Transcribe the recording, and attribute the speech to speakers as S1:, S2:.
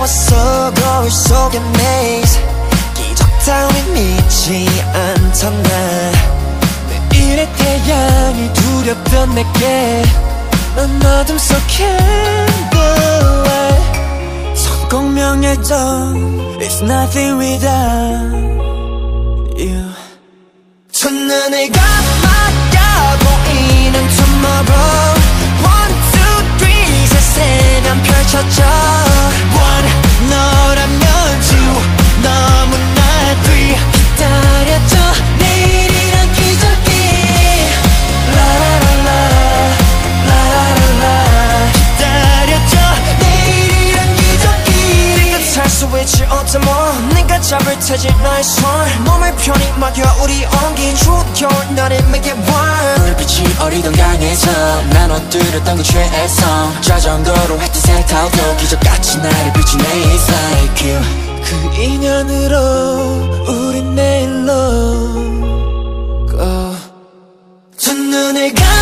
S1: 나왔어 거울 속의 maze 기적 따윈 믿지 않던 나 내일의 태양이 두렵던 내게 넌 어둠 속 candlelight 성공명예도 It's nothing without you 첫눈을 감아야 보이는 tomorrow One, two, three 세세면 펼쳐져 One, 너라면 two 너무나 three 기다려줘 내일이란 기적이 라라라라 라라라라 기다려줘 내일이란 기적이 네가 탈 수 있지 어쩌면 네가 잡을 테지 나의 손 몸을 편히 맡겨 우리 온기 추운 겨울 너를 make it warm 불빛이 어리던 강에서 난 엎드렸던 그 최애성 자전거로 햇빛 색타오도 기적같이 나를 비추네 It's like you 그 인연으로 우린 내일로 go 두 눈을